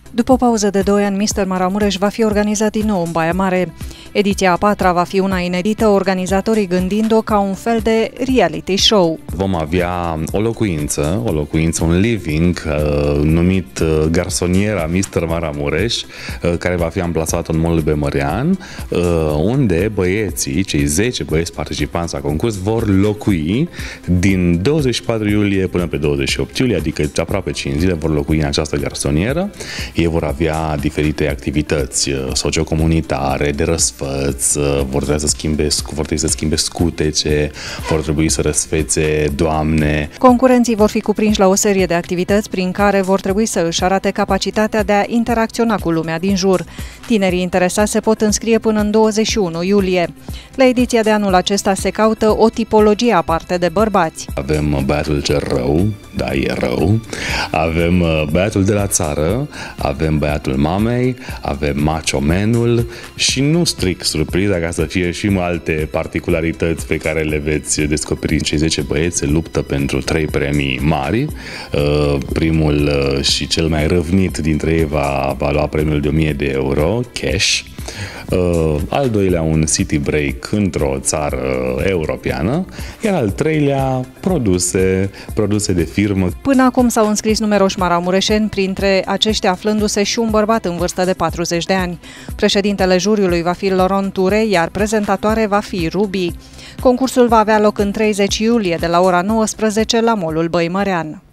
După o pauză de 2 ani, Mr. Maramureș va fi organizat din nou în Baia Mare. Ediția a 4-a va fi una inedită, organizatorii gândind-o ca un fel de reality show. Vom avea o locuință, un living numit Garsoniera Mr. Maramureș, care va fi amplasat în Mall Băimărean, unde băieții, cei 10 băieți participanți la concurs, vor locui din 24 iulie până pe 28 iulie, adică aproape 5 zile, vor locui în această garsonieră. Ei vor avea diferite activități sociocomunitare, de răsfăț, vor trebui să schimbe scutece, vor trebui să răsfețe doamne. Concurenții vor fi cuprinși la o serie de activități prin care vor trebui să își arate capacitatea de a interacționa cu lumea din jur. Tinerii interesați se pot înscrie până în 21 iulie. La ediția de anul acesta se caută o tipologie aparte de bărbați. Avem băiatul cel rău, da, e rău, avem băiatul de la țară, avem băiatul mamei, avem macho-menul și nu strict surpriza, ca să fie și alte particularități pe care le veți descoperi în cei 10 băieți. Se luptă pentru 3 premii mari. Primul și cel mai răvnit dintre ei va lua premiul de 1000 de euro, cash. Al doilea un city break într-o țară europeană, iar al treilea produse de firmă. Până acum s-au înscris numeroși maramureșeni, printre aceștia aflându-se și un bărbat în vârstă de 40 de ani. Președintele juriului va fi Laurent Ture, iar prezentatoare va fi Ruby. Concursul va avea loc în 30 iulie de la ora 19 la Mall-ul Băimărean.